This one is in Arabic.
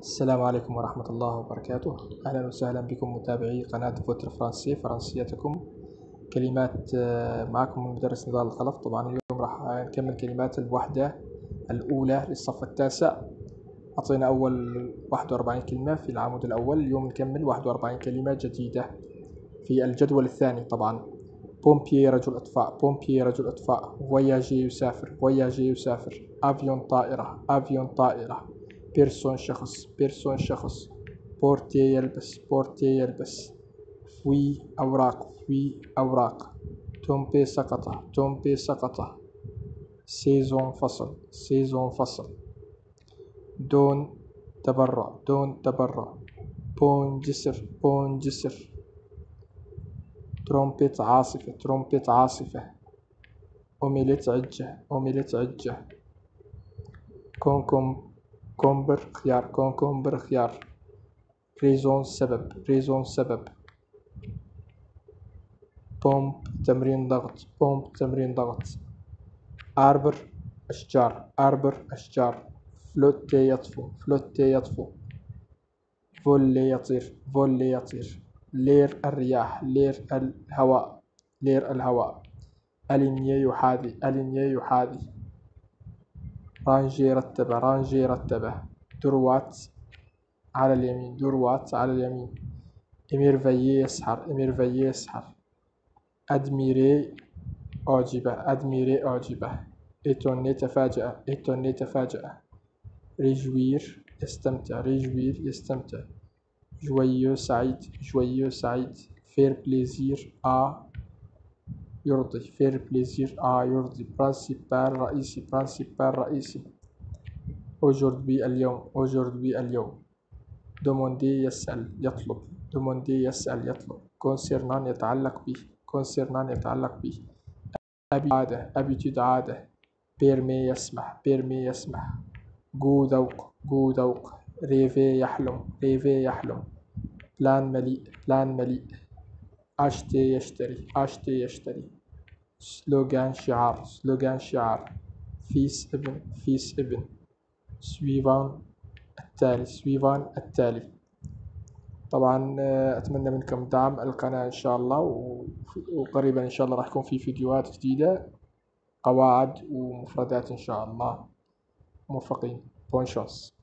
السلام عليكم ورحمة الله وبركاته. أهلا وسهلا بكم متابعي قناة فوتر فرنسي فرنسيتكم. كلمات معكم المدرس نضال الخلف. طبعا اليوم راح نكمل كلمات الوحدة الأولى للصف التاسع. أعطينا أول 41 كلمة في العمود الأول، اليوم نكمل 41 كلمة جديدة في الجدول الثاني. طبعا بومبيي رجل إطفاء، بومبيي رجل إطفاء. فواياجي يسافر، فواياجي يسافر. أفيون طائرة، أفيون طائرة. بيرسون شخص، بيرسون شخص. بورتي يلبس، بورتي يلبس. في أوراق، في أوراق. تومبي سقط، تومبي سقط. سيزون فصل، سيزون فصل. دون تبرع، دون تبرع. بون جسر، بون جسر. ترومبيت عاصفة، ترومبيت عاصفة. أوميليت عجة، أوميليت عجة. كومبر خيار، كومبر خيار. ريزون سبب، ريزون سبب. بومب تمرين ضغط، بومب تمرين ضغط. أربر أشجار، أربر أشجار. فلوتي يطفو، فلوتي يطفو. فولي يطير، فولي يطير. لير الرياح، لير الهواء، لير الهواء. ألينيي يحاذي، ألينيي يحاذي. رانجي رتبة، رانجي رتبة. دروات على اليمين، دروات على اليمين. إميرفيي يسحر، إميرفيي يسحر. أدميري أعجبة، أدميري أعجبة. إيتوني تفاجأ، إيتوني تفاجأ. ريجوير يستمتع، ريجوير يستمتع. جويو سعيد، جويو سعيد. فير بليزير يرضي، فير بليزير يرضي. برانسيبال رئيسي، برانسيبال رئيسي. أوجوردي اليوم، أوجوردي اليوم. دوموندي يسأل يطلب، دوموندي يسأل يطلب. كونسيرنان يتعلق به، كونسيرنان يتعلق به. أبي عادة، أبيتود عادة. بيرمي يسمح، بيرمي يسمح. جو ذوق، جو ذوق. ريفي يحلم، ريفي يحلم. بلان مليء، بلان مليء. أشتي يشتري، أشتي يشتري. سلوغان شعار، سلوغان شعار. فيس ابن، فيس ابن. سويفان التالي، سويفان التالي. طبعا أتمنى منكم دعم القناة إن شاء الله، وقريبا إن شاء الله راح يكون في فيديوهات جديدة، قواعد ومفردات إن شاء الله. موفقين. بون شانس.